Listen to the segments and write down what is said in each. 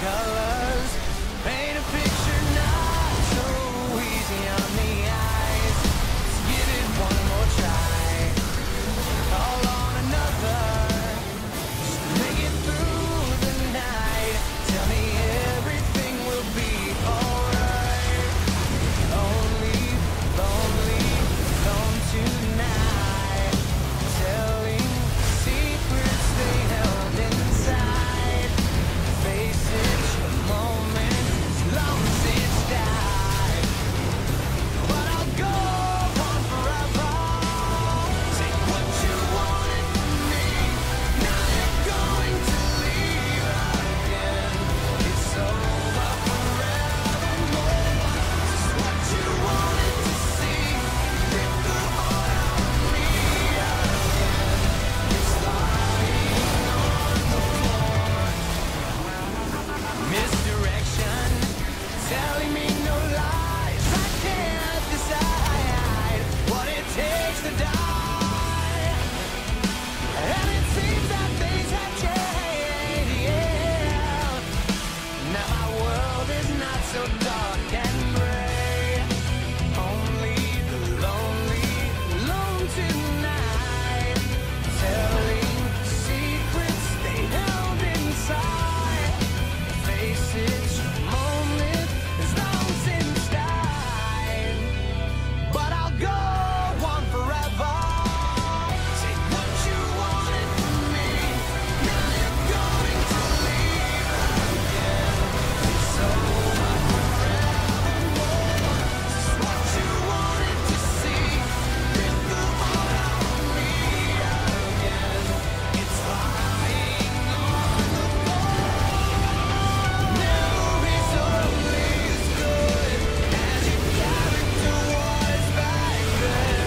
colors paint a picture not so easy on the eyes. Let's give it one more try. All on another. Just make it through the night. Tell me everything will be alright. Lonely, lonely, alone tonight. Telling secrets they held inside. Face each moment as long as it's died. But I'll go on forever. Take what you wanted from me. Now you're going to leave again. It's over forevermore. Just what you wanted to see. Rip the heart out of me again. It's lying on the floor. Misdirection, telling me no lies. I can't decide what it takes to die. And it seems that things have changed. Now my world is not so dark and gray. Only the lonely, alone tonight. Telling secrets they held inside. Face each moment as long since died. But I'll go on forever. Take what you wanted from me. Now you're going to leave again. It's over forevermore. Just what you wanted to see. Rip the heart out of me again. It's lying on the floor. Never is only as good as your character was back then.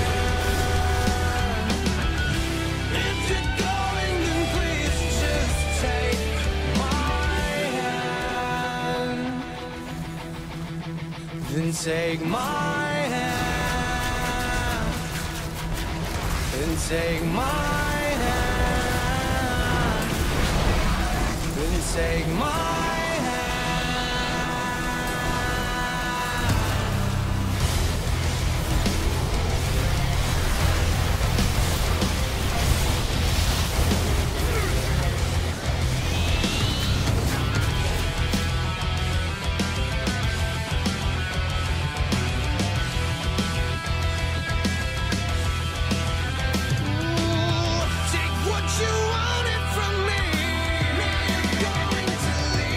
If you're going, then please just take my hand. Then take my hand. Then take my hand. Then take my hand. Take what you wanted from me. Now you're going to leave.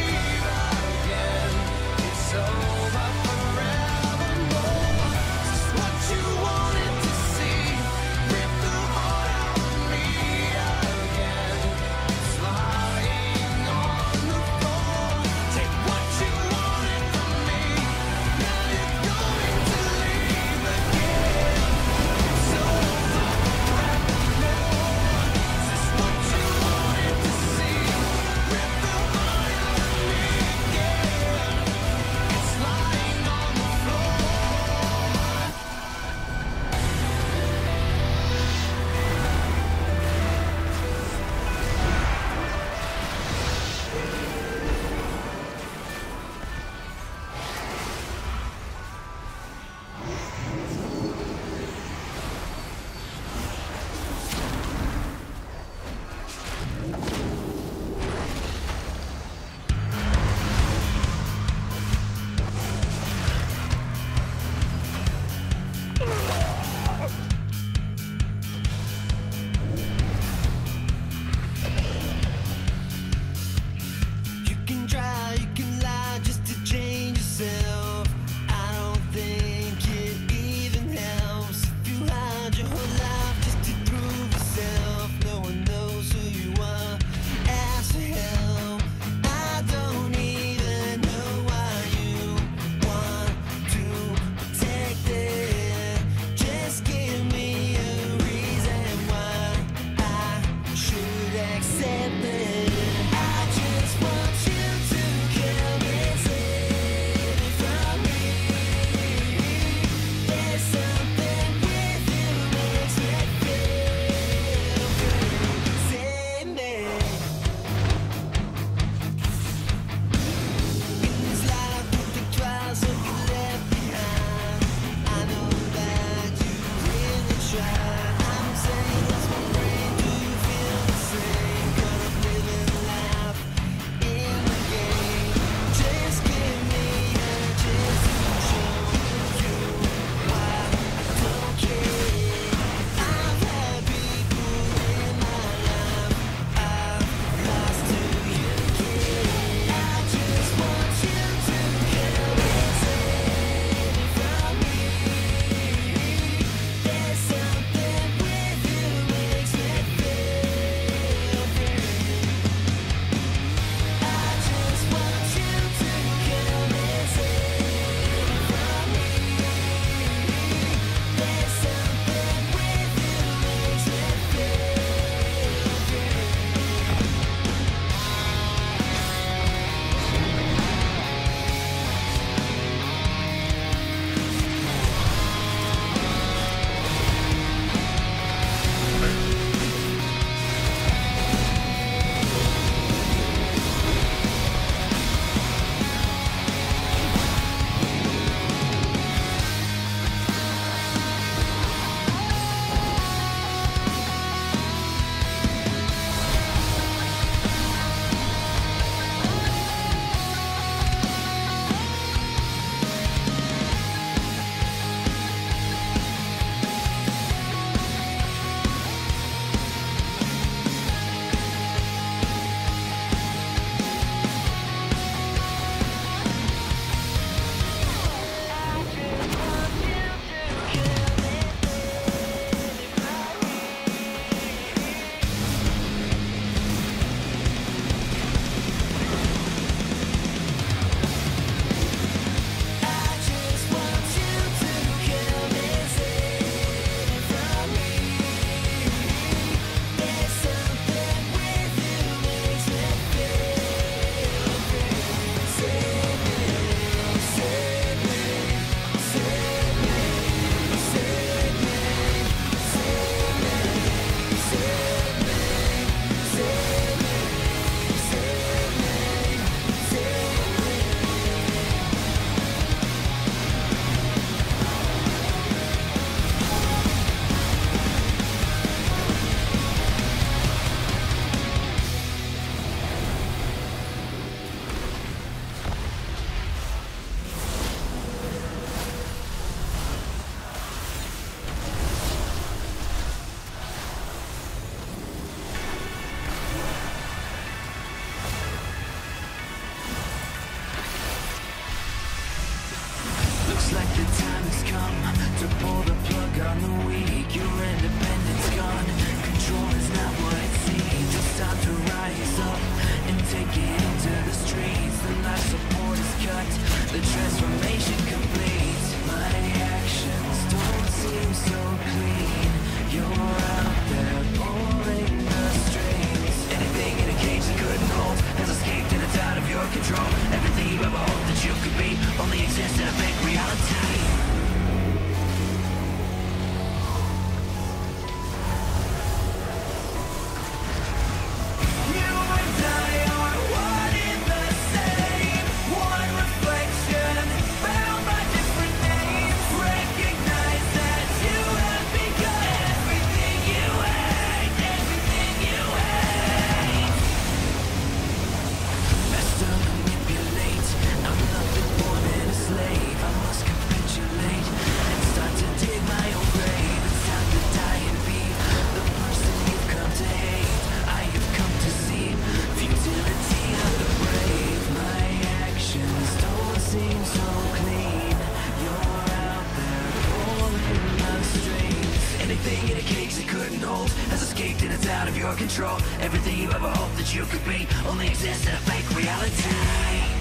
control. Everything you ever hoped that you could be only exists in a fake reality.